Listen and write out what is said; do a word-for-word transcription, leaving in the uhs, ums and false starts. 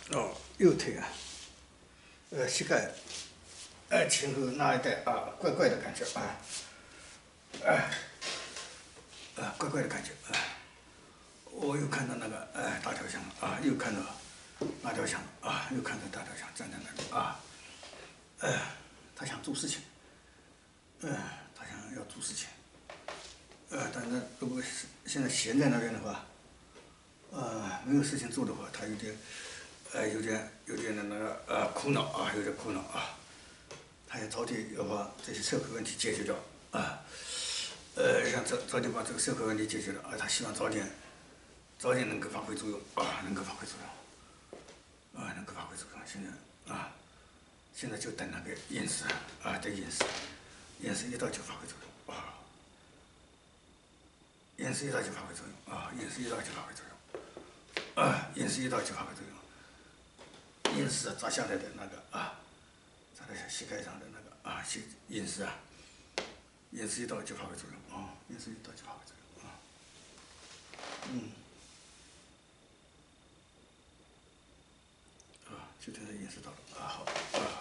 哦，右腿啊，呃，膝盖，呃，前后那一带啊，怪怪的感觉啊，哎、啊，怪怪的感觉啊。我又看到那个哎大条象啊，又看到大条象啊，又看到大条象站在那里啊，哎，他想做事情，嗯，他想要做事情，呃，但是如果是现在闲在那边的话，呃，没有事情做的话，他有点，呃，有点有点的那个呃苦恼啊，有点苦恼啊，他也早点要把这些社会问题解决掉啊，呃，想早早点把这个社会问题解决了啊，他希望早点早点能够发挥作用啊，能够发挥作用啊，能够发挥作用。现在啊，现在就等那个验尸啊，等验尸，验尸一到就发挥作用啊，验尸一到就发挥作用啊，验尸一到就发挥作用啊，验尸一到就发挥作用，验尸砸下来的那个啊，砸在膝盖上的那个啊，膝验尸啊，验尸一到就发挥作用啊，验尸一到就发挥作用啊，嗯。啊，就这样意识到了啊，好啊。